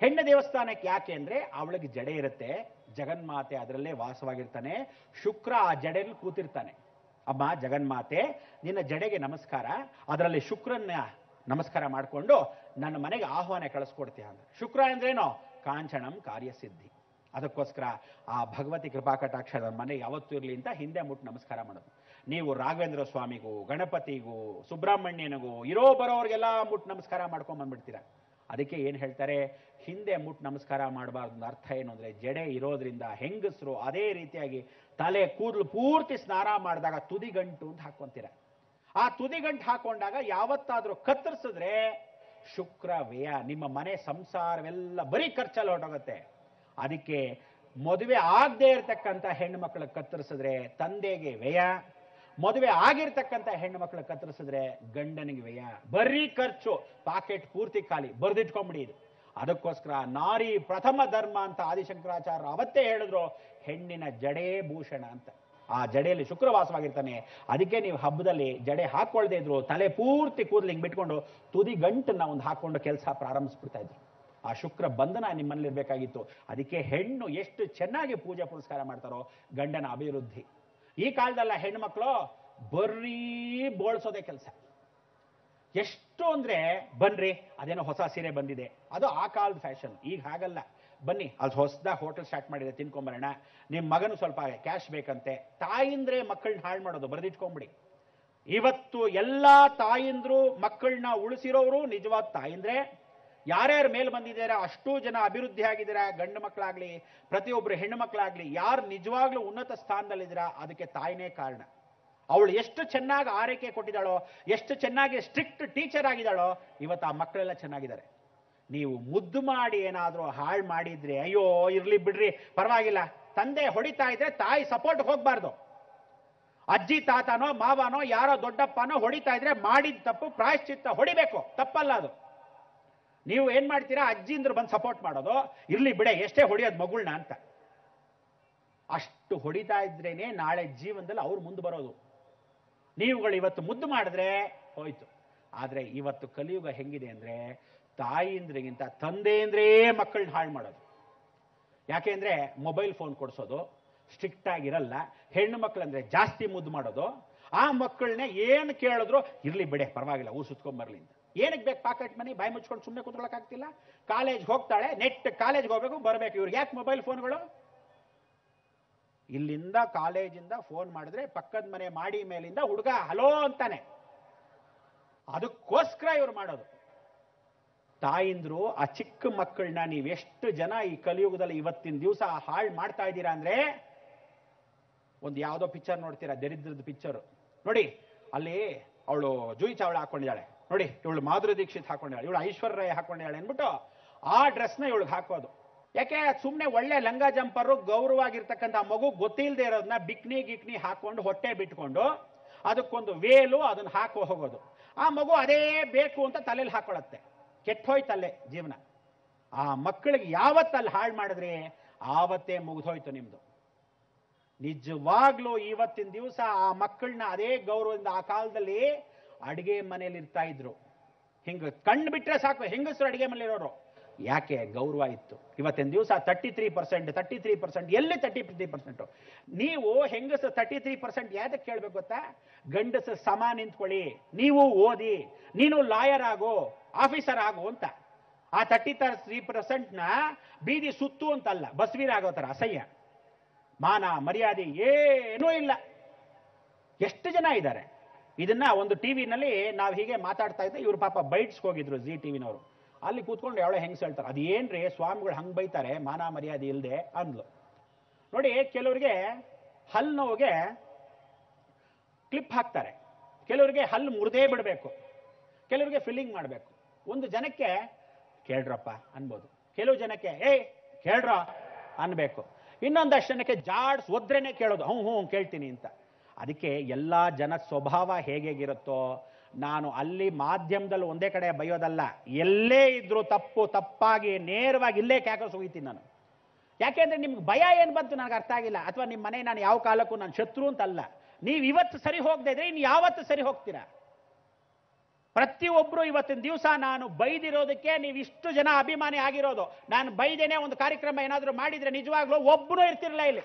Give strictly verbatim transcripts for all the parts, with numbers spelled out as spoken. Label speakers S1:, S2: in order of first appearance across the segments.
S1: ಹೆಣ್ಣು ದೇವಸ್ಥಾನಕ್ಕೆ ಯಾಕೆ ಅಂದ್ರೆ ಅವಳಿಗೆ ಜಡೆ ಇರುತ್ತೆ, ಜಗನ್ಮಾತೆ ಅದರಲ್ಲೇ ವಾಸವಾಗಿರ್ತಾನೆ, ಶುಕ್ರ ಆ ಜಡೆಯಲ್ಲಿ ಕೂತಿರ್ತಾನೆ. ಅಮ್ಮ ಜಗನ್ಮಾತೆ ನಿನ್ನ ಜಡೆಗೆ ನಮಸ್ಕಾರ, ಅದರಲ್ಲಿ ಶುಕ್ರನ್ನ ನಮಸ್ಕಾರ ಮಾಡಿಕೊಂಡು ನನ್ನ ಮನೆಗೆ ಆಹ್ವಾನ ಕಳಿಸ್ಕೊಡ್ತೀಯ ಅಂತ. ಶುಕ್ರ ಅಂದ್ರೇನೋ ಕಾಂಚನಂ ಕಾರ್ಯಸಿದ್ಧಿ. ಅದಕ್ಕೋಸ್ಕರ ಆ ಭಗವತಿ ಕೃಪಾಕಟಾಕ್ಷ ನನ್ನ ಮನೆಗೆ ಯಾವತ್ತೂ ಇರಲಿ ಅಂತ ಹಿಂದೆ ಮುಟ್ಟು ನಮಸ್ಕಾರ ಮಾಡೋದು. ನೀವು ರಾಘವೇಂದ್ರ ಸ್ವಾಮಿಗೂ, ಗಣಪತಿಗೂ, ಸುಬ್ರಹ್ಮಣ್ಯನಿಗೂ ಇರೋ ಬರೋರಿಗೆಲ್ಲ ಮುಟ್ಟು ನಮಸ್ಕಾರ ಮಾಡ್ಕೊಂಡ್ ಬಂದ್ಬಿಡ್ತೀರ. ಅದಕ್ಕೆ ಏನು ಹೇಳ್ತಾರೆ, ಹಿಂದೆ ಮುಟ್ಟು ನಮಸ್ಕಾರ ಮಾಡಬಾರ್ದು. ಅರ್ಥ ಏನು ಅಂದ್ರೆ, ಜಡೆ ಇರೋದ್ರಿಂದ ಹೆಂಗಸರು ಅದೇ ರೀತಿಯಾಗಿ ತಲೆ ಕೂದಲು ಪೂರ್ತಿ ಸ್ನಾನ ಮಾಡಿದಾಗ ತುದಿಗಂಟು ಅಂತ ಹಾಕೊಂತೀರ. ಆ ತುದಿಗಂಟು ಹಾಕೊಂಡಾಗ ಯಾವತ್ತಾದ್ರೂ ಕತ್ತರಿಸಿದ್ರೆ ಶುಕ್ರ ವ್ಯಯ, ನಿಮ್ಮ ಮನೆ ಸಂಸಾರವೆಲ್ಲ ಬರೀ ಖರ್ಚಲ್ಲಿ ಹೊರಟೋಗುತ್ತೆ. ಅದಕ್ಕೆ ಮದುವೆ ಆಗದೆ ಇರತಕ್ಕಂಥ ಹೆಣ್ಣು ಮಕ್ಕಳ ಕತ್ತರಿಸಿದ್ರೆ ತಂದೆಗೆ ವ್ಯಯ, ಮದುವೆ ಆಗಿರ್ತಕ್ಕಂಥ ಹೆಣ್ಣು ಮಕ್ಕಳ ಕತ್ತರಿಸಿದ್ರೆ ಗಂಡನಿಗೆ ವ್ಯಯ, ಬರೀ ಖರ್ಚು, ಪಾಕೆಟ್ ಪೂರ್ತಿ ಖಾಲಿ. ಬರ್ದಿಟ್ಕೊಂಡ್ಬಿಡಿ ಇದು. ಅದಕ್ಕೋಸ್ಕರ ನಾರಿ ಪ್ರಥಮ ಧರ್ಮ ಅಂತ ಆದಿಶಂಕರಾಚಾರ್ಯರು ಅವತ್ತೇ ಹೇಳಿದ್ರು, ಹೆಣ್ಣಿನ ಜಡೇ ಭೂಷಣ ಅಂತ. ಆ ಜಡೆಯಲ್ಲಿ ಶುಕ್ರವಾಸವಾಗಿರ್ತಾನೆ. ಅದಕ್ಕೆ ನೀವು ಹಬ್ಬದಲ್ಲಿ ಜಡೆ ಹಾಕೊಳ್ದೇ ಇದ್ರು ತಲೆ ಪೂರ್ತಿ ಕೂದಲು ಹಿಂಗೆ ಬಿಟ್ಕೊಂಡು ತುದಿ ಗಂಟನ್ನ ಒಂದು ಹಾಕೊಂಡು ಕೆಲಸ ಪ್ರಾರಂಭಿಸ್ಬಿಡ್ತಾ ಇದ್ರು. ಆ ಶುಕ್ರ ಬಂಧನ ನಿಮ್ಮಲ್ಲಿ ಇರಬೇಕಾಗಿತ್ತು. ಅದಕ್ಕೆ ಹೆಣ್ಣು ಎಷ್ಟು ಚೆನ್ನಾಗಿ ಪೂಜೆ ಪುರಸ್ಕಾರ ಮಾಡ್ತಾರೋ ಗಂಡನ ಅಭಿವೃದ್ಧಿ. ಈ ಕಾಲದಲ್ಲ ಹೆಣ್ಮಕ್ಳು ಬರ್ರೀ ಬೋಳ್ಸೋದೇ ಕೆಲಸ. ಎಷ್ಟು ಅಂದ್ರೆ ಬನ್ರಿ ಅದೇನೋ ಹೊಸ ಸೀರೆ ಬಂದಿದೆ, ಅದು ಆ ಕಾಲದ ಫ್ಯಾಷನ್. ಈಗ ಹಾಗಲ್ಲ, ಬನ್ನಿ ಅಲ್ಲಿ ಹೊಸದಾಗಿ ಹೋಟೆಲ್ ಸ್ಟಾರ್ಟ್ ಮಾಡಿದೆ ತಿನ್ಕೊಂಬರೋಣ, ನಿಮ್ಮ ಮಗನು ಸ್ವಲ್ಪ ಕ್ಯಾಶ್ ಬೇಕಂತೆ. ತಾಯಿಂದ್ರೆ ಮಕ್ಕಳನ್ನ ಹಾಳು ಮಾಡೋದು, ಬರೆದಿಟ್ಕೊಂಬಿಡಿ. ಇವತ್ತು ಎಲ್ಲಾ ತಾಯಿಂದ್ರು ಮಕ್ಕಳನ್ನ ಉಳಿಸಿರೋರು ನಿಜವಾದ ತಾಯಿಂದ್ರೆ. ಯಾರ್ಯಾರು ಮೇಲೆ ಬಂದಿದ್ದಾರೆ ಅಷ್ಟೂ ಜನ ಅಭಿವೃದ್ಧಿ ಆಗಿದ್ದೀರಾ, ಗಂಡು ಮಕ್ಕಳಾಗ್ಲಿ ಪ್ರತಿಯೊಬ್ಬರು ಹೆಣ್ಣು ಮಕ್ಕಳಾಗ್ಲಿ, ಯಾರು ನಿಜವಾಗ್ಲೂ ಉನ್ನತ ಸ್ಥಾನದಲ್ಲಿದ್ದೀರಾ ಅದಕ್ಕೆ ತಾಯಿನೇ ಕಾರಣ. ಅವಳು ಎಷ್ಟು ಚೆನ್ನಾಗಿ ಆರೈಕೆ ಕೊಟ್ಟಿದ್ದಾಳೋ, ಎಷ್ಟು ಚೆನ್ನಾಗಿ ಸ್ಟ್ರಿಕ್ಟ್ ಟೀಚರ್ ಆಗಿದ್ದಾಳೋ, ಇವತ್ತು ಆ ಮಕ್ಕಳೆಲ್ಲ ಚೆನ್ನಾಗಿದ್ದಾರೆ. ನೀವು ಮುದ್ದು ಮಾಡಿ ಏನಾದರೂ ಹಾಳು ಮಾಡಿದ್ರೆ ಅಯ್ಯೋ ಇರ್ಲಿ ಬಿಡ್ರಿ ಪರವಾಗಿಲ್ಲ, ತಂದೆ ಹೊಡಿತಾ ಇದ್ರೆ ತಾಯಿ ಸಪೋರ್ಟ್ ಹೋಗ್ಬಾರ್ದು. ಅಜ್ಜಿ ತಾತನೋ ಮಾವನೋ ಯಾರೋ ದೊಡ್ಡಪ್ಪನೋ ಹೊಡಿತಾ ಇದ್ರೆ ಮಾಡಿದ ತಪ್ಪು ಪ್ರಾಯಶ್ಚಿತ್ತ ಹೊಡಿಬೇಕು, ತಪ್ಪಲ್ಲ ಅದು. ನೀವು ಏನ್ ಮಾಡ್ತೀರಾ, ಅಜ್ಜಿಂದ್ರು ಬಂದು ಸಪೋರ್ಟ್ ಮಾಡೋದು, ಇರ್ಲಿ ಬಿಡೆ ಎಷ್ಟೇ ಹೊಡಿಯೋದು ಮಗುಳ್ನ ಅಂತ. ಅಷ್ಟು ಹೊಡಿತಾ ಇದ್ರೇನೆ ನಾಳೆ ಜೀವನದಲ್ಲಿ ಅವ್ರು ಮುಂದೆ ಬರೋದು. ನೀವುಗಳು ಇವತ್ತು ಮುದ್ದು ಮಾಡಿದ್ರೆ ಹೋಯ್ತು. ಆದ್ರೆ ಇವತ್ತು ಕಲಿಯುಗ ಹೆಂಗಿದೆ ಅಂದ್ರೆ, ತಾಯಿಂದ್ರಿಗಿಂತ ತಂದೆಂದ್ರೇ ಮಕ್ಕಳನ್ನ ಹಾಳು ಮಾಡೋದು. ಯಾಕೆಂದ್ರೆ ಮೊಬೈಲ್ ಫೋನ್ ಕೊಡಿಸೋದು, ಸ್ಟ್ರಿಕ್ಟ್ ಆಗಿರಲ್ಲ. ಹೆಣ್ಣು ಮಕ್ಕಳಂದ್ರೆ ಜಾಸ್ತಿ ಮುದ್ದು ಮಾಡೋದು. ಆ ಮಕ್ಕಳನ್ನ ಏನು ಕೇಳಿದ್ರು ಇರ್ಲಿ ಬಿಡೆ ಪರವಾಗಿಲ್ಲ ಊರು ಸುತ್ಕೊಂಡ್ ಬರ್ಲಿ ಅಂತ. ಏನಕ್ಕೆ ಬೇಕು ಪಾಕೆಟ್ ಮನಿ, ಬಾಯಿ ಮುಚ್ಕೊಂಡು ಸುಮ್ಮನೆ ಕೂತ್ಕೊಳ್ಳೋಕೆ ಆಗ್ತಿಲ್ಲ. ಕಾಲೇಜ್ ಹೋಗ್ತಾಳೆ, ನೆಟ್ ಕಾಲೇಜ್ಗೆ ಹೋಗ್ಬೇಕು ಬರಬೇಕು, ಇವ್ರಿಗೆ ಯಾಕೆ ಮೊಬೈಲ್ ಫೋನ್ಗಳು? ಇಲ್ಲಿಂದ ಕಾಲೇಜಿಂದ ಫೋನ್ ಮಾಡಿದ್ರೆ ಪಕ್ಕದ ಮನೆ ಮಾಡಿ ಮೇಲಿಂದ ಹುಡುಗ ಹಲೋ ಅಂತಾನೆ. ಅದಕ್ಕೋಸ್ಕರ ಇವ್ರು ಮಾಡೋದು. ತಾಯಿಂದ್ರು ಆ ಚಿಕ್ಕ ಮಕ್ಕಳನ್ನ ನೀವೆಷ್ಟು ಜನ ಈ ಕಲಿಯುಗದಲ್ಲಿ ಇವತ್ತಿನ ದಿವಸ ಹಾಳು ಮಾಡ್ತಾ ಇದ್ದೀರಾ ಅಂದ್ರೆ, ಒಂದು ಯಾವುದೋ ಪಿಕ್ಚರ್ ನೋಡ್ತೀರಾ, ದರಿದ್ರದ ಪಿಕ್ಚರ್ ನೋಡಿ, ಅಲ್ಲಿ ಅವಳು ಜೂಯಿ ಚಾವಳ ಹಾಕೊಂಡಿದ್ದಾಳೆ ನೋಡಿ, ಇವಳು ಮಾಧುರಿ ದೀಕ್ಷಿತ್ ಹಾಕೊಂಡಿದ್ದಾಳೆ, ಇವಳು ಐಶ್ವರ್ಯ ರಾಯ್ ಹಾಕೊಂಡಿದ್ದಾಳೆ ಅಂದ್ಬಿಟ್ಟು ಆ ಡ್ರೆಸ್ನ ಇವಳಿಗೆ ಹಾಕೋದು. ಯಾಕೆ? ಸುಮ್ಮನೆ ಒಳ್ಳೆ ಲಂಗ ಜಂಪರು ಗೌರವಾಗಿರ್ತಕ್ಕಂಥ ಮಗು ಗೊತ್ತಿಲ್ಲದೆ ಇರೋದನ್ನ ಬಿಕ್ನಿ ಗಿಕ್ನಿ ಹಾಕೊಂಡು ಹೊಟ್ಟೆ ಬಿಟ್ಕೊಂಡು ಅದಕ್ಕೊಂದು ವೇಲು ಅದನ್ನ ಹಾಕೋ ಹೋಗೋದು. ಆ ಮಗು ಅದೇ ಬೇಕು ಅಂತ ತಲೆಯಲ್ಲಿ ಹಾಕೊಳ್ಳುತ್ತೆ. ಕೆಟ್ಟೋಯ್ತಲ್ಲೇ ಜೀವನ. ಆ ಮಕ್ಕಳಿಗೆ ಯಾವತ್ತಲ್ಲಿ ಹಾಳು ಮಾಡಿದ್ರೆ ಆವತ್ತೇ ಮುಗಿದೋಯ್ತು ನಿಮ್ದು. ನಿಜವಾಗ್ಲೂ ಇವತ್ತಿನ ದಿವಸ ಆ ಮಕ್ಕಳನ್ನ ಅದೇ ಗೌರವದಿಂದ ಆ ಕಾಲದಲ್ಲಿ ಅಡಿಗೆ ಮನೇಲಿ ಇರ್ತಾ ಇದ್ರು. ಹಿಂಗ ಕಣ್ಣು ಬಿಟ್ರೆ ಸಾಕು ಹೆಂಗಸರು ಅಡಿಗೆ ಮನೇಲಿರೋರು. ಯಾಕೆ? ಗೌರವ ಇತ್ತು. ಇವತ್ತಿನ ದಿವಸ thirty three percent thirty three percent ಎಲ್ಲಿ ತರ್ಟಿ ತ್ರೀ ಪರ್ಸೆಂಟ್ ನೀವು ಹೆಂಗಸ ತರ್ಟಿ ತ್ರೀ ಪರ್ಸೆಂಟ್ ಯಾವ್ದಕ್ಕೆ ಕೇಳ್ಬೇಕು ಗೊತ್ತಾ? ಗಂಡಸ ಸಮ ನಿಂತ್ಕೊಳ್ಳಿ, ನೀವು ಓದಿ, ನೀನು ಲಾಯರ್ ಆಗು, ಆಫೀಸರ್ ಆಗು ಅಂತ. ಆ ತರ್ಟಿ ತ್ರೀ ಪರ್ಸೆಂಟ್ ನ ಬೀದಿ ಸುತ್ತು ಅಂತಲ್ಲ, ಬಸ್ವೀರ್ ಆಗೋ ತರ ಅಸಹ್ಯ. ಮಾನ ಮರ್ಯಾದೆ ಏನೂ ಇಲ್ಲ. ಎಷ್ಟು ಜನ ಇದ್ದಾರೆ. ಇದನ್ನ ಒಂದು ಟಿವಿನಲ್ಲಿ ನಾವು ಹೀಗೆ ಮಾತಾಡ್ತಾ ಇದ್ದೆ, ಇವ್ರು ಪಾಪ ಬೈಟ್ಸ್ ಹೋಗಿದ್ರು ಜಿ ಟಿವಿನವರು. ಅಲ್ಲಿ ಕೂತ್ಕೊಂಡು ಯಾವಳೆ ಹೆಂಗ್ಸ್ ಹೇಳ್ತಾರೆ, ಅದು ಏನ್ರಿ ಸ್ವಾಮಿಗಳು ಹಂಗ್ ಬೈತಾರೆ ಮಾನ ಮರ್ಯಾದೆ ಇಲ್ಲದೆ ಅಂದ್ಲು. ನೋಡಿ, ಕೆಲವರಿಗೆ ಹಲ್ಲು ನೋವಿಗೆ ಕ್ಲಿಪ್ ಹಾಕ್ತಾರೆ, ಕೆಲವರಿಗೆ ಹಲ್ಲು ಮುರಿದೇ ಬಿಡಬೇಕು, ಕೆಲವರಿಗೆ ಫಿಲ್ಲಿಂಗ್ ಮಾಡಬೇಕು. ಒಂದು ಜನಕ್ಕೆ ಕೇಳ್ರಪ್ಪ ಅನ್ಬೋದು, ಕೆಲವು ಜನಕ್ಕೆ ಏಯ್ ಕೇಳ್ರ ಅನ್ಬೇಕು, ಇನ್ನೊಂದಷ್ಟು ಜನಕ್ಕೆ ಜಾಡ್ಸ್ ಒದ್ರೇನೆ ಕೇಳೋದು, ಹ್ಞೂ ಹ್ಞೂ ಕೇಳ್ತೀನಿ ಅಂತ. ಅದಕ್ಕೆ ಎಲ್ಲ ಜನ ಸ್ವಭಾವ ಹೇಗಿರುತ್ತೋ, ನಾನು ಅಲ್ಲಿ ಮಾಧ್ಯಮದಲ್ಲಿ ಒಂದೇ ಕಡೆ ಬೈಯೋದಲ್ಲ, ಎಲ್ಲೇ ಇದ್ರು ತಪ್ಪು ತಪ್ಪಾಗಿ ನೇರವಾಗಿ ಇಲ್ಲೇ ಕ್ಯಾಕಸ್ ಹೋಗ್ತೀನಿ ನಾನು. ಯಾಕೆಂದ್ರೆ ನಿಮ್ಗೆ ಭಯ ಏನ್ ಬಂತು ನನಗೆ ಅರ್ಥ ಆಗಿಲ್ಲ. ಅಥವಾ ನಿಮ್ಮ ಮನೆ ನಾನು ಯಾವ ಕಾಲಕ್ಕೂ ನಾನು ಶತ್ರು ಅಂತಲ್ಲ. ನೀವು ಇವತ್ತು ಸರಿ ಹೋಗದೆ ಇದ್ರೆ ಇನ್ನು ಯಾವತ್ತು ಸರಿ ಹೋಗ್ತೀರಾ? ಪ್ರತಿಯೊಬ್ರು ಇವತ್ತಿನ ದಿವಸ ನಾನು ಬೈದಿರೋದಕ್ಕೆ ನೀವು ಇಷ್ಟು ಜನ ಅಭಿಮಾನಿ ಆಗಿರೋದು. ನಾನು ಬೈದೇನೆ ಒಂದು ಕಾರ್ಯಕ್ರಮ ಏನಾದರೂ ಮಾಡಿದ್ರೆ ನಿಜವಾಗ್ಲೂ ಒಬ್ಬರು ಇರ್ತಿರ್ಲಿಲ್ಲ ಇಲ್ಲಿ.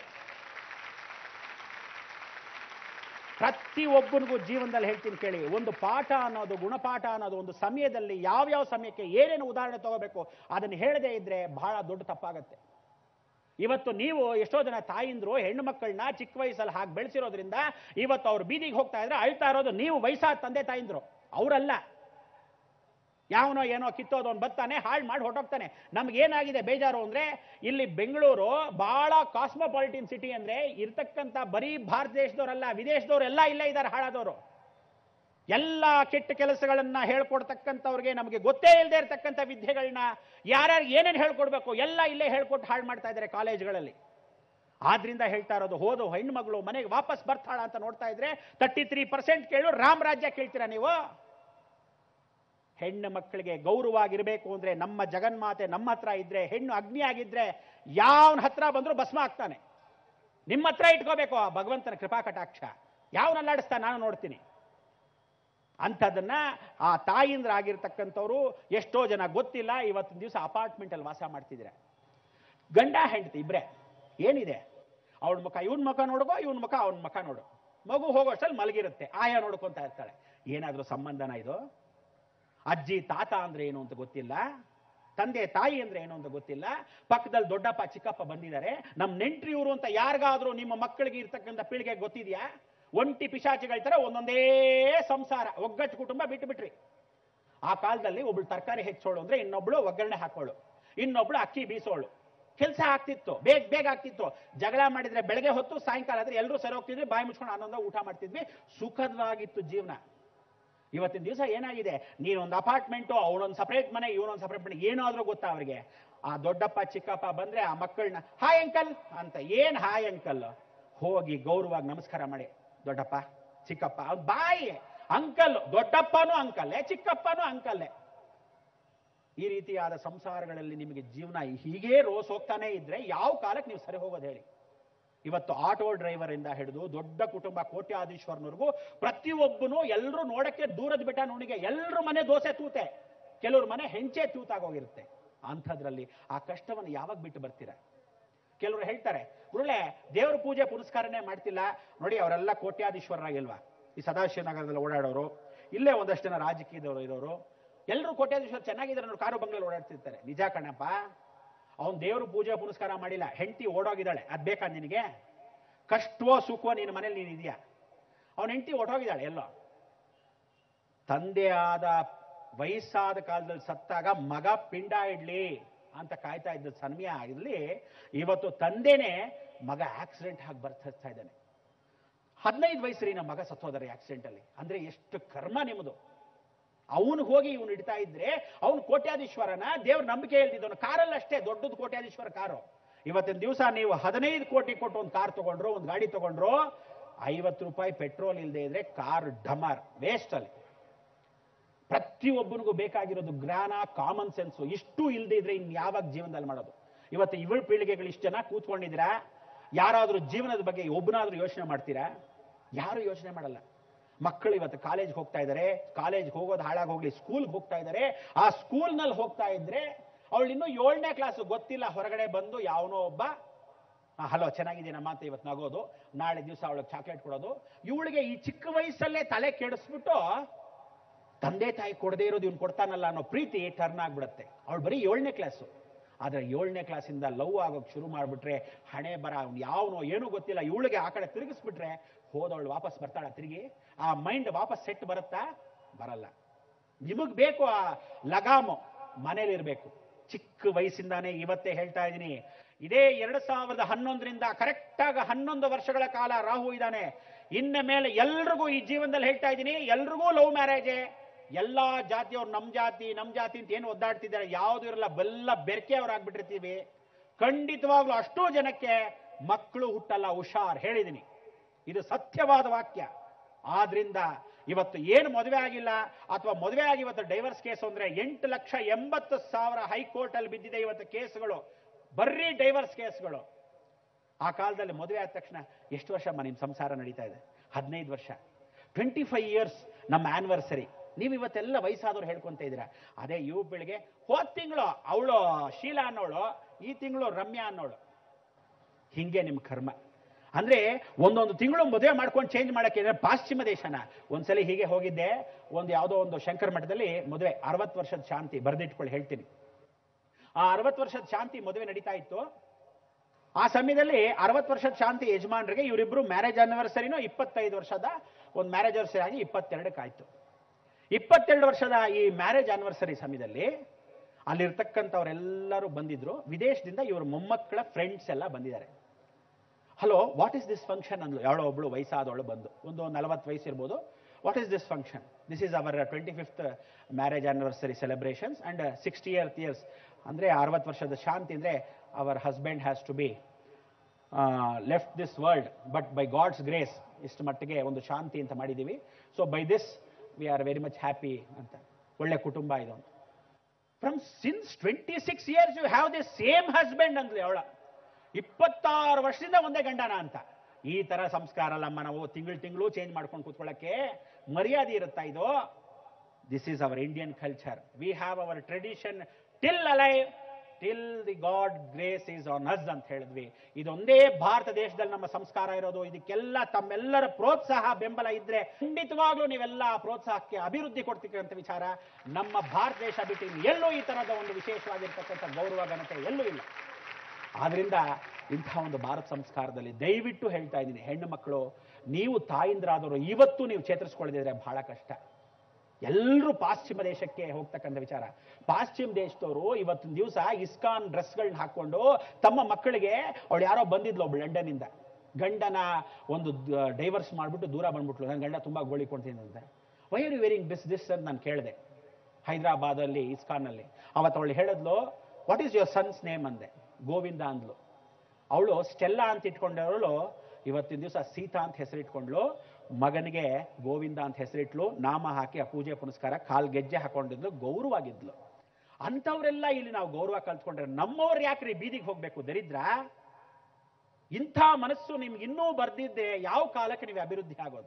S1: ಪ್ರತಿ ಒಬ್ಬನಿಗೂ ಜೀವನದಲ್ಲಿ ಹೇಳ್ತೀನಿ ಕೇಳಿ, ಒಂದು ಪಾಠ ಅನ್ನೋದು, ಗುಣಪಾಠ ಅನ್ನೋದು ಒಂದು ಸಮಯದಲ್ಲಿ ಯಾವ್ಯಾವ ಸಮಯಕ್ಕೆ ಏನೇನು ಉದಾಹರಣೆ ತಗೋಬೇಕು ಅದನ್ನು ಹೇಳದೇ ಇದ್ರೆ ಬಹಳ ದೊಡ್ಡ ತಪ್ಪಾಗತ್ತೆ. ಇವತ್ತು ನೀವು ಎಷ್ಟೋ ಜನ ತಾಯಿಂದ್ರು ಹೆಣ್ಣು ಮಕ್ಕಳನ್ನ ಚಿಕ್ಕ ವಯಸ್ಸಲ್ಲಿ ಹಾಗೆ ಬೆಳೆಸಿರೋದ್ರಿಂದ ಇವತ್ತು ಅವ್ರು ಬೀದಿಗೆ ಹೋಗ್ತಾ ಇದ್ರೆ ಅಳ್ತಾ ಇರೋದು ನೀವು ವಯಸ್ಸಾದ ತಂದೆ ತಾಯಿಂದ್ರು, ಅವರಲ್ಲ. ಯಾವನೋ ಏನೋ ಕಿತ್ತೋದು ಅವ್ನು ಬರ್ತಾನೆ, ಹಾಳು ಮಾಡಿ ಹೊರಟೋಗ್ತಾನೆ. ನಮ್ಗೇನಾಗಿದೆ ಬೇಜಾರು ಅಂದ್ರೆ, ಇಲ್ಲಿ ಬೆಂಗಳೂರು ಬಹಳ ಕಾಸ್ಮೋಪಾಲಿಟನ್ ಸಿಟಿ ಅಂದ್ರೆ ಇರ್ತಕ್ಕಂಥ ಬರೀ ಭಾರತ ದೇಶದವರಲ್ಲ, ವಿದೇಶದವ್ರು ಎಲ್ಲ ಇಲ್ಲೇ ಇದ್ದಾರೆ ಹಾಳಾದವರು. ಎಲ್ಲ ಕೆಟ್ಟ ಕೆಲಸಗಳನ್ನ ಹೇಳ್ಕೊಡ್ತಕ್ಕಂಥವ್ರಿಗೆ ನಮಗೆ ಗೊತ್ತೇ ಇಲ್ಲದೆ ಇರತಕ್ಕಂಥ ವಿದ್ಯೆಗಳನ್ನ ಯಾರ್ಯಾರು ಏನೇನು ಹೇಳ್ಕೊಡ್ಬೇಕು ಎಲ್ಲ ಇಲ್ಲೇ ಹೇಳ್ಕೊಟ್ಟು ಹಾಳು ಮಾಡ್ತಾ ಇದ್ದಾರೆ ಕಾಲೇಜ್ಗಳಲ್ಲಿ. ಆದ್ರಿಂದ ಹೇಳ್ತಾ ಇರೋದು, ಹೋದು ಹೆಣ್ಣು ಮಗಳು ಮನೆಗೆ ವಾಪಸ್ ಬರ್ತಾಳ ಅಂತ ನೋಡ್ತಾ ಇದ್ರೆ ತರ್ಟಿ ತ್ರೀ ಪರ್ಸೆಂಟ್ ಕೇಳು ರಾಮ್ ರಾಜ್ಯ ಕೇಳ್ತೀರಾ ನೀವು? ಹೆಣ್ಣು ಮಕ್ಕಳಿಗೆ ಗೌರವವಾಗಿರ್ಬೇಕು ಅಂದ್ರೆ ನಮ್ಮ ಜಗನ್ಮಾತೆ ನಮ್ಮ ಹತ್ರ ಇದ್ರೆ, ಹೆಣ್ಣು ಅಗ್ನಿ ಆಗಿದ್ರೆ ಯಾವನ ಹತ್ರ ಬಂದ್ರು ಭಸ್ಮ ಆಗ್ತಾನೆ. ನಿಮ್ಮ ಹತ್ರ ಇಟ್ಕೋಬೇಕು ಆ ಭಗವಂತನ ಕೃಪಾ ಕಟಾಕ್ಷ. ಯಾವನಲ್ಲಾಡಿಸ್ತಾ ನಾನು ನೋಡ್ತೀನಿ. ಅಂಥದನ್ನ ಆ ತಾಯಿಂದ್ರಾಗಿರ್ತಕ್ಕಂಥವ್ರು ಎಷ್ಟೋ ಜನ ಗೊತ್ತಿಲ್ಲ. ಇವತ್ತಿನ ದಿವಸ ಅಪಾರ್ಟ್ಮೆಂಟ್ ಅಲ್ಲಿ ವಾಸ ಮಾಡ್ತಿದ್ರೆ ಗಂಡ ಹೆಂಡತಿ ಇಬ್ರೆ, ಏನಿದೆ ಅವಳ ಮುಖ ಇವನ್ ಮುಖ ನೋಡ್ಕೋ, ಇವನ್ ಮುಖ ಅವನ ಮುಖ ನೋಡು. ಮಗು ಹೋಗೋಷ್ಟಲ್ಲಿ ಮಲಗಿರುತ್ತೆ, ಆಯಾ ನೋಡ್ಕೊಂತ ಇರ್ತಾಳೆ. ಏನಾದ್ರೂ ಸಂಬಂಧನ ಇದು? ಅಜ್ಜಿ ತಾತ ಅಂದ್ರೆ ಏನು ಅಂತ ಗೊತ್ತಿಲ್ಲ, ತಂದೆ ತಾಯಿ ಅಂದ್ರೆ ಏನು ಅಂತ ಗೊತ್ತಿಲ್ಲ. ಪಕ್ಕದಲ್ಲಿ ದೊಡ್ಡಪ್ಪ ಚಿಕ್ಕಪ್ಪ ಬಂದಿದ್ದಾರೆ, ನಮ್ ನೆಂಟ್ರಿ ಇವರು ಅಂತ ಯಾರಿಗಾದ್ರೂ ನಿಮ್ಮ ಮಕ್ಕಳಿಗೆ ಇರ್ತಕ್ಕಂಥ ಪೀಳಿಗೆ ಗೊತ್ತಿದ್ಯಾ? ಒಂಟಿ ಪಿಶಾಚಿಗಳ ತರ ಒಂದೊಂದೇ ಸಂಸಾರ, ಒಗ್ಗಟ್ಟು ಕುಟುಂಬ ಬಿಟ್ಟು ಬಿಟ್ರಿ. ಆ ಕಾಲದಲ್ಲಿ ಒಬ್ಳು ತರಕಾರಿ ಹೆಚ್ಚೋಳು ಅಂದ್ರೆ ಇನ್ನೊಬ್ಳು ಒಗ್ಗರಣೆ ಹಾಕೋಳು, ಇನ್ನೊಬ್ಳು ಅಕ್ಕಿ ಬೀಸೋಳು. ಕೆಲಸ ಆಗ್ತಿತ್ತು, ಬೇಗ ಬೇಗ ಆಗ್ತಿತ್ತು. ಜಗಳ ಮಾಡಿದ್ರೆ ಬೆಳಗ್ಗೆ ಹೊತ್ತು, ಸಾಯಂಕಾಲ ಆದ್ರೆ ಎಲ್ಲರೂ ಸರಿ ಹೋಗ್ತಿದ್ವಿ, ಬಾಯಿ ಮುಚ್ಕೊಂಡು ಆನಂದ ಊಟ ಮಾಡ್ತಿದ್ವಿ, ಸುಖದವಾಗಿತ್ತು ಜೀವನ. ಇವತ್ತಿನ ದಿವಸ ಏನಾಗಿದೆ, ನೀನೊಂದು ಅಪಾರ್ಟ್ಮೆಂಟು, ಅವನೊಂದು ಸಪರೇಟ್ ಮನೆ, ಇವನೊಂದು ಸಪರೇಟ್ ಮನೆ, ಏನಾದ್ರೂ ಗೊತ್ತಾ ಅವರಿಗೆ? ಆ ದೊಡ್ಡಪ್ಪ ಚಿಕ್ಕಪ್ಪ ಬಂದ್ರೆ ಆ ಮಕ್ಕಳನ್ನ ಹಾಯ್ ಅಂಕಲ್ ಅಂತ, ಏನ್ ಹಾಯ್ ಅಂಕಲ್? ಹೋಗಿ ಗೌರವವಾಗಿ ನಮಸ್ಕಾರ ಮಾಡಿ, ದೊಡ್ಡಪ್ಪ ಚಿಕ್ಕಪ್ಪ. ಬಾಯಿ ಅಂಕಲ್, ದೊಡ್ಡಪ್ಪನೂ ಅಂಕಲ್ಲೇ, ಚಿಕ್ಕಪ್ಪನೂ ಅಂಕಲ್ಲೇ. ಈ ರೀತಿಯಾದ ಸಂಸಾರಗಳಲ್ಲಿ ನಿಮಗೆ ಜೀವನ ಹೀಗೆ ರೋಸ್ ಹೋಗ್ತಾನೆ ಇದ್ರೆ ಯಾವ ಕಾಲಕ್ಕೆ ನೀವು ಸರಿ ಹೋಗೋದು ಹೇಳಿ? ಇವತ್ತು ಆಟೋ ಡ್ರೈವರ್ ಇಂದ ಹಿಡಿದು ದೊಡ್ಡ ಕುಟುಂಬ ಕೋಟ್ಯಾಧೀಶ್ವರನವರೆಗೂ ಪ್ರತಿಯೊಬ್ಬನು ಎಲ್ಲರೂ ನೋಡಕ್ಕೆ ದೂರದ ಬೆಟ್ಟ ನುಣಿಗೆ, ಎಲ್ಲರ ಮನೆ ದೋಸೆ ತೂತೆ, ಕೆಲವ್ರ ಮನೆ ಹೆಂಚೆ ತೂತಾಗೋಗಿರುತ್ತೆ. ಅಂಥದ್ರಲ್ಲಿ ಆ ಕಷ್ಟವನ್ನು ಯಾವಾಗ ಬಿಟ್ಟು ಬರ್ತೀರಾ? ಕೆಲವರು ಹೇಳ್ತಾರೆ, ಗುರುಳೆ ದೇವ್ರ ಪೂಜೆ ಪುರಸ್ಕಾರನೇ ಮಾಡ್ತಿಲ್ಲ ನೋಡಿ, ಅವರೆಲ್ಲ ಕೋಟ್ಯಾಧೀಶ್ವರರಾಗಿಲ್ವಾ? ಈ ಸದಾಶಿವನಗರದಲ್ಲಿ ಓಡಾಡೋರು, ಇಲ್ಲೇ ಒಂದಷ್ಟು ಜನ ರಾಜಕೀಯದವರು ಇರೋರು, ಎಲ್ಲರೂ ಕೋಟ್ಯಾಧೀಶ್ವರ ಚೆನ್ನಾಗಿದ್ದಾರೆ ನೋಡಿ, ಕಾರು ಬಂಗ್ಲೆಯಲ್ಲಿ ಓಡಾಡ್ತಿರ್ತಾರೆ. ನಿಜ ಕಣಪ್ಪ, ಅವನ್ ದೇವ್ರ ಪೂಜೆ ಪುರಸ್ಕಾರ ಮಾಡಿಲ್ಲ, ಹೆಂಡತಿ ಓಡೋಗಿದ್ದಾಳೆ, ಅದ್ ಬೇಕಾ ನಿನಗೆ? ಕಷ್ಟವೋ ಸುಖವೋ ನಿನ್ನ ಮನೇಲಿ ನೀನ್ ಇದೆಯಾ? ಅವನ ಹೆಂಡತಿ ಓಡೋಗಿದ್ದಾಳೆ ಎಲ್ಲೋ. ತಂದೆ ಆದ ವಯಸ್ಸಾದ ಕಾಲದಲ್ಲಿ ಸತ್ತಾಗ ಮಗ ಪಿಂಡ ಇಡ್ಲಿ ಅಂತ ಕಾಯ್ತಾ ಇದ್ದ ಸಮಯ ಆಗಿರ್ಲಿ, ಇವತ್ತು ತಂದೆನೇ ಮಗ ಆಕ್ಸಿಡೆಂಟ್ ಆಗಿ ಬರ್ತಾ ಇದ್ದಾನೆ. ಹದಿನೈದು ವಯಸ್ಸರಿ ನಮ್ಮ ಮಗ ಸತ್ತೋದಾರೆ ಆಕ್ಸಿಡೆಂಟ್ ಅಲ್ಲಿ. ಅಂದ್ರೆ ಎಷ್ಟು ಕರ್ಮ ನಿಮ್ಮದು. ಅವನು ಹೋಗಿ ಇವನು ಇಡ್ತಾ ಇದ್ರೆ ಅವನು ಕೋಟ್ಯಾಧೀಶ್ವರನ ದೇವ್ರ ನಂಬಿಕೆ ಹೇಳ್ತಿದ್ದವನು. ಕಾರಲ್ಲಿ ಅಷ್ಟೇ ದೊಡ್ಡದು ಕೋಟ್ಯಾಧೀಶ್ವರ ಕಾರು. ಇವತ್ತಿನ ದಿವಸ ನೀವು ಹದಿನೈದು ಕೋಟಿ ಕೊಟ್ಟು ಒಂದು ಕಾರ್ ತಗೊಂಡ್ರು, ಒಂದು ಗಾಡಿ ತಗೊಂಡ್ರು, ಐವತ್ತು ರೂಪಾಯಿ ಪೆಟ್ರೋಲ್ ಇಲ್ಲದೆ ಇದ್ರೆ ಕಾರ್ ಡಮಾರ್ ವೇಸ್ಟ್ ಅಲ್ಲಿ. ಪ್ರತಿಯೊಬ್ಬನಿಗೂ ಬೇಕಾಗಿರೋದು ಜ್ಞಾನ, ಕಾಮನ್ ಸೆನ್ಸು. ಇಷ್ಟು ಇಲ್ಲದೆ ಇದ್ರೆ ಇನ್ ಯಾವಾಗ ಜೀವನದಲ್ಲಿ ಮಾಡೋದು? ಇವತ್ತು ಇವಳ ಪೀಳಿಗೆಗಳು ಇಷ್ಟು ಜನ ಕೂತ್ಕೊಂಡಿದ್ದೀರಾ, ಯಾರಾದ್ರೂ ಜೀವನದ ಬಗ್ಗೆ ಒಬ್ಬನಾದ್ರೂ ಯೋಚನೆ ಮಾಡ್ತೀರಾ? ಯಾರು ಯೋಚನೆ ಮಾಡಲ್ಲ. ಮಕ್ಕಳು ಇವತ್ತು ಕಾಲೇಜ್ಗೆ ಹೋಗ್ತಾ ಇದ್ದಾರೆ, ಕಾಲೇಜ್ಗೆ ಹೋಗೋದು ಹಾಳಾಗಿ ಹೋಗ್ಲಿ, ಸ್ಕೂಲ್ಗೆ ಹೋಗ್ತಾ ಇದ್ದಾರೆ. ಆ ಸ್ಕೂಲ್ನಲ್ಲಿ ಹೋಗ್ತಾ ಇದ್ರೆ ಅವಳು ಇನ್ನೂ ಏಳನೇ ಕ್ಲಾಸ್ ಗೊತ್ತಿಲ್ಲ, ಹೊರಗಡೆ ಬಂದು ಯಾವನೋ ಒಬ್ಬ ಹಲೋ ಚೆನ್ನಾಗಿದ್ದೀನಮ್ಮ ಅಂತ ಇವತ್ತು ನಗೋದು, ನಾಳೆ ದಿವಸ ಅವಳಿಗೆ ಚಾಕ್ಲೇಟ್ ಕೊಡೋದು. ಇವಳಿಗೆ ಈ ಚಿಕ್ಕ ವಯಸ್ಸಲ್ಲೇ ತಲೆ ಕೆಡಿಸ್ಬಿಟ್ಟು ತಂದೆ ತಾಯಿ ಕೊಡದೇ ಇರೋದು ಇವ್ನು ಕೊಡ್ತಾನಲ್ಲ ಅನ್ನೋ ಪ್ರೀತಿ ಟರ್ನ್ ಆಗ್ಬಿಡುತ್ತೆ. ಅವಳು ಬರೀ ಏಳನೇ ಕ್ಲಾಸು. ಆದ್ರೆ ಏಳನೇ ಕ್ಲಾಸಿಂದ ಲವ್ ಆಗೋಕೆ ಶುರು ಮಾಡ್ಬಿಟ್ರೆ ಹಣೆ ಬರ, ಅವ್ನು ಯಾವನೋ ಏನೂ ಗೊತ್ತಿಲ್ಲ, ಇವಳಿಗೆ ಆ ಕಡೆ ತಿರುಗಿಸ್ಬಿಟ್ರೆ ಹೋದವಳು ವಾಪಸ್ ಬರ್ತಾಳ ತಿರುಗಿ? ಆ ಮೈಂಡ್ ವಾಪಸ್ ಸೆಟ್ ಬರುತ್ತಾ? ಬರಲ್ಲ. ನಿಮಗ್ ಬೇಕು ಆ ಲಗಾಮು, ಮನೇಲಿರ್ಬೇಕು. ಚಿಕ್ಕ ವಯಸ್ಸಿಂದಾನೇ ಇವತ್ತೇ ಹೇಳ್ತಾ ಇದ್ದೀನಿ, ಇದೇ ಎರಡ್ ಸಾವಿರದ ಹನ್ನೊಂದರಿಂದ ಕರೆಕ್ಟಾಗಿ ಹನ್ನೊಂದು ವರ್ಷಗಳ ಕಾಲ ರಾಹು ಇದ್ದಾನೆ. ಇನ್ನ ಮೇಲೆ ಎಲ್ರಿಗೂ ಈ ಜೀವನದಲ್ಲಿ ಹೇಳ್ತಾ ಇದ್ದೀನಿ, ಎಲ್ರಿಗೂ ಲವ್ ಮ್ಯಾರೇಜೇ. ಎಲ್ಲಾ ಜಾತಿಯವ್ರು ನಮ್ ಜಾತಿ ನಮ್ ಜಾತಿ ಅಂತ ಏನು ಒದ್ದಾಡ್ತಿದ್ದಾರೆ, ಯಾವ್ದು ಇರಲ್ಲ, ಬೆಲ್ಲ ಬೆರಕೆ ಅವ್ರು ಆಗ್ಬಿಟ್ಟಿರ್ತೀವಿ. ಖಂಡಿತವಾಗ್ಲೂ ಅಷ್ಟೋ ಜನಕ್ಕೆ ಮಕ್ಕಳು ಹುಟ್ಟಲ್ಲ, ಹುಷಾರ್, ಹೇಳಿದ್ದೀನಿ. ಇದು ಸತ್ಯವಾದ ವಾಕ್ಯ. ಆದ್ರಿಂದ ಇವತ್ತು ಏನು ಮದುವೆ ಆಗಿಲ್ಲ ಅಥವಾ ಮದುವೆ ಆಗಿ ಇವತ್ತು ಡೈವರ್ಸ್ ಕೇಸ್ ಅಂದ್ರೆ ಎಂಟು ಲಕ್ಷ ಎಂಬತ್ತು ಸಾವಿರ ಹೈಕೋರ್ಟ್ ಅಲ್ಲಿ ಬಿದ್ದಿದೆ ಇವತ್ತು ಕೇಸ್ಗಳು, ಬರ್ರಿ ಡೈವರ್ಸ್ ಕೇಸ್ಗಳು. ಆ ಕಾಲದಲ್ಲಿ ಮದುವೆ ಆದ ತಕ್ಷಣ ಎಷ್ಟು ವರ್ಷ ನಿಮ್ ಸಂಸಾರ ನಡೀತಾ ಇದೆ? ಹದಿನೈದು ವರ್ಷ, ಟ್ವೆಂಟಿ ಫೈವ್ ಇಯರ್ಸ್ ನಮ್ಮ ಆನಿವರ್ಸರಿ. ನೀವು ಇವತ್ತೆಲ್ಲ ವಯಸ್ಸಾದವ್ರು ಹೇಳ್ಕೊಂತ ಇದ್ದೀರಾ. ಅದೇ ಯುವ ಪೀಳಿಗೆ ಹೋದ ತಿಂಗಳು ಅವಳು ಶೀಲಾ ಅನ್ನೋಳು, ಈ ತಿಂಗಳು ರಮ್ಯಾ ಅನ್ನೋಳು. ಹಿಂಗೆ ನಿಮ್ಮ ಕರ್ಮ. ಅಂದ್ರೆ ಒಂದೊಂದು ತಿಂಗಳು ಮದುವೆ ಮಾಡ್ಕೊಂಡು ಚೇಂಜ್ ಮಾಡಕ್ಕೆ ಪಾಶ್ಚಿಮ ದೇಶನ. ಒಂದ್ಸಲಿ ಹೀಗೆ ಹೋಗಿದ್ದೆ, ಒಂದು ಯಾವುದೋ ಒಂದು ಶಂಕರ ಮಠದಲ್ಲಿ ಮದುವೆ, ಅರವತ್ತು ವರ್ಷದ ಶಾಂತಿ, ಬರೆದಿಟ್ಕೊಳ್ಳಿ ಹೇಳ್ತೀನಿ. ಆ ಅರವತ್ತು ವರ್ಷದ ಶಾಂತಿ ಮದುವೆ ನಡೀತಾ ಇತ್ತು. ಆ ಸಮಯದಲ್ಲಿ ಅರವತ್ತು ವರ್ಷದ ಶಾಂತಿ ಯಜಮಾನರಿಗೆ ಇವರಿಬ್ರು ಮ್ಯಾರೇಜ್ ಆನಿವರ್ಸರಿನೋ ಇಪ್ಪತ್ತೈದು ವರ್ಷದ ಒಂದು ಮ್ಯಾರೇಜ್ ಆನಿವರ್ಸರಿ ಆಗಿ ಇಪ್ಪತ್ತೆರಡಕ್ಕಾಯ್ತು. ಇಪ್ಪತ್ತೆರಡು ವರ್ಷದ ಈ ಮ್ಯಾರೇಜ್ ಆನಿವರ್ಸರಿ ಸಮಯದಲ್ಲಿ ಅಲ್ಲಿರ್ತಕ್ಕಂಥವರೆಲ್ಲರೂ ಬಂದಿದ್ರು. ವಿದೇಶದಿಂದ ಇವ್ರ ಮೊಮ್ಮಕ್ಕಳ ಫ್ರೆಂಡ್ಸ್ ಎಲ್ಲ ಬಂದಿದ್ದಾರೆ. Hello, what is this function ಅಂದ್ಲು ಯಾವಳೋ ಒಬ್ಳು ವಯಸ್ಸಾದವಳು ಬಂದು, ಒಂದು ನಲವತ್ತು ವಯಸ್ಸು ಇರ್ಬೋದು. What is this function? This is our twenty fifth marriage anniversary celebrations and sixtieth years. ಅಂದರೆ ಅರವತ್ತು ವರ್ಷದ ಶಾಂತಿ ಅಂದರೆ our husband has to be left this world, but by God's grace ಇಷ್ಟು ಮಟ್ಟಿಗೆ ಒಂದು ಶಾಂತಿ ಅಂತ ಮಾಡಿದ್ದೀವಿ. So by this we are very much happy ಅಂತ. ಒಳ್ಳೆ ಕುಟುಂಬ ಇದು. From since twenty six years you have this same husband ಅಂದ್ಲಿ ಅವಳ. ಇಪ್ಪತ್ತಾರು ವರ್ಷದಿಂದ ಒಂದೇ ಗಂಡನ ಅಂತ. ಈ ತರ ಸಂಸ್ಕಾರ ಅಲ್ಲಮ್ಮ ನಾವು ತಿಂಗಳು ತಿಂಗಳು ಚೇಂಜ್ ಮಾಡ್ಕೊಂಡು ಕೂತ್ಕೊಳ್ಳಕ್ಕೆ. ಮರ್ಯಾದೆ ಇರುತ್ತಾ ಇದು? This is our Indian culture. We have our tradition till alive till the God grace is on us ಅಂತ ಹೇಳಿದ್ವಿ. ಇದೊಂದೇ ಭಾರತ ದೇಶದಲ್ಲಿ ನಮ್ಮ ಸಂಸ್ಕಾರ ಇರೋದು. ಇದಕ್ಕೆಲ್ಲ ತಮ್ಮೆಲ್ಲರ ಪ್ರೋತ್ಸಾಹ ಬೆಂಬಲ ಇದ್ರೆ ಖಂಡಿತವಾಗ್ಲೂ ನೀವೆಲ್ಲ ಪ್ರೋತ್ಸಾಹಕ್ಕೆ ಅಭಿವೃದ್ಧಿ ಕೊಡ್ತಿಕ್ಕಂಥ ವಿಚಾರ. ನಮ್ಮ ಭಾರತ ದೇಶ ಬಿಟ್ಟು ಎಲ್ಲೂ ಈ ತರದ ಒಂದು ವಿಶೇಷವಾಗಿರ್ತಕ್ಕಂಥ ಗೌರವ ಘನತೆ ಎಲ್ಲೂ ಇಲ್ಲ. ಆದ್ರಿಂದ ಇಂಥ ಒಂದು ಭಾರತ ಸಂಸ್ಕಾರದಲ್ಲಿ ದಯವಿಟ್ಟು ಹೇಳ್ತಾ ಇದ್ದೀನಿ, ಹೆಣ್ಣು ಮಕ್ಕಳು ನೀವು ತಾಯಿಂದ್ರಾದವರು ಇವತ್ತು ನೀವು ಚೇತರಿಸ್ಕೊಳ್ಳದಿದ್ರೆ ಬಹಳ ಕಷ್ಟ. ಎಲ್ಲರೂ ಪಾಶ್ಚಿಮ ದೇಶಕ್ಕೆ ಹೋಗ್ತಕ್ಕಂಥ ವಿಚಾರ. ಪಾಶ್ಚಿಮ ದೇಶದವರು ಇವತ್ತಿನ ದಿವಸ ಇಸ್ಕಾನ್ ಡ್ರೆಸ್ಗಳನ್ನ ಹಾಕೊಂಡು ತಮ್ಮ ಮಕ್ಕಳಿಗೆ, ಅವಳು ಯಾರೋ ಬಂದಿದ್ಲು ಒಬ್ಬಳು ಲಂಡನ್ನಿಂದ, ಗಂಡನ ಒಂದು ಡೈವರ್ಸ್ ಮಾಡಿಬಿಟ್ಟು ದೂರ ಬಂದ್ಬಿಟ್ಲು. ನನ್ನ ಗಂಡ ತುಂಬಾ ಗೋಳಿಕೊಂಡ್ತಿದ್ದಂತೆ. Why are you wearing this this ಅಂತ ನಾನು ಕೇಳಿದೆ ಹೈದರಾಬಾದಲ್ಲಿ ಇಸ್ಕಾನ್ನಲ್ಲಿ. ಅವತ್ತು ಅವಳು ಹೇಳಿದ್ಲು, what is your son's name ಅಂದೆ. ಗೋವಿಂದ ಅಂದ್ಲು. ಅವಳು ಸ್ಟೆಲ್ಲಾ ಅಂತ ಇಟ್ಕೊಂಡವಳು ಇವತ್ತಿನ ದಿವಸ ಸೀತಾ ಅಂತ ಹೆಸರಿಟ್ಕೊಂಡ್ಲು. ಮಗನಿಗೆ ಗೋವಿಂದ ಅಂತ ಹೆಸರಿಟ್ಲು. ನಾಮ ಹಾಕಿ ಆ ಪೂಜೆ ಪುನಸ್ಕಾರ ಕಾಲ್ ಗೆಜ್ಜೆ ಹಾಕೊಂಡಿದ್ಲು, ಗೌರವಾಗಿದ್ಲು. ಅಂಥವ್ರೆಲ್ಲ ಇಲ್ಲಿ ನಾವು ಗೌರವ ಕಲ್ತ್ಕೊಂಡ್ರೆ ನಮ್ಮವ್ರು ಯಾಕ್ರಿ ಬೀದಿಗೆ ಹೋಗ್ಬೇಕು ದರಿದ್ರ? ಇಂಥ ಮನಸ್ಸು ನಿಮ್ಗೆ ಇನ್ನೂ ಬರ್ದಿದ್ದೆ ಯಾವ ಕಾಲಕ್ಕೆ ನೀವು ಅಭಿವೃದ್ಧಿ ಆಗೋದು?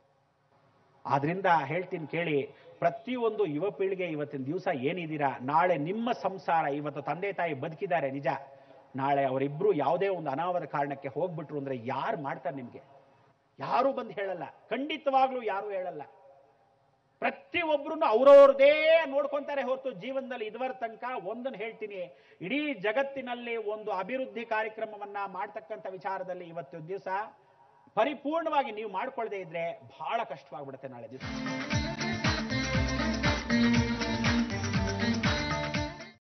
S1: ಆದ್ರಿಂದ ಹೇಳ್ತೀನಿ ಕೇಳಿ, ಪ್ರತಿಯೊಂದು ಯುವ ಪೀಳಿಗೆ ಇವತ್ತಿನ ದಿವಸ ಏನಿದ್ದೀರಾ, ನಾಳೆ ನಿಮ್ಮ ಸಂಸಾರ, ಇವತ್ತು ತಂದೆ ತಾಯಿ ಬದುಕಿದ್ದಾರೆ ನಿಜ, ನಾಳೆ ಅವರಿಬ್ರು ಯಾವುದೇ ಒಂದು ಅನಾಹುತ ಕಾರಣಕ್ಕೆ ಹೋಗ್ಬಿಟ್ರು ಅಂದ್ರೆ ಯಾರು ಮಾಡ್ತಾರೆ ನಿಮ್ಗೆ? ಯಾರು ಬಂದು ಹೇಳಲ್ಲ, ಖಂಡಿತವಾಗ್ಲೂ ಯಾರು ಹೇಳಲ್ಲ. ಪ್ರತಿಯೊಬ್ರು ಅವ್ರವ್ರದೇ ನೋಡ್ಕೊಂತಾರೆ ಹೊರತು ಜೀವನದಲ್ಲಿ ಇದುವರ ತನಕ ಒಂದನ್ನು ಹೇಳ್ತೀನಿ, ಇಡೀ ಜಗತ್ತಿನಲ್ಲಿ ಒಂದು ಅಭಿವೃದ್ಧಿ ಕಾರ್ಯಕ್ರಮವನ್ನ ಮಾಡ್ತಕ್ಕಂಥ ವಿಚಾರದಲ್ಲಿ ಇವತ್ತು ದಿವಸ ಪರಿಪೂರ್ಣವಾಗಿ ನೀವು ಮಾಡ್ಕೊಳ್ಳದೆ ಇದ್ರೆ ಬಹಳ ಕಷ್ಟವಾಗ್ಬಿಡುತ್ತೆ ನಾಳೆ ದಿವಸ.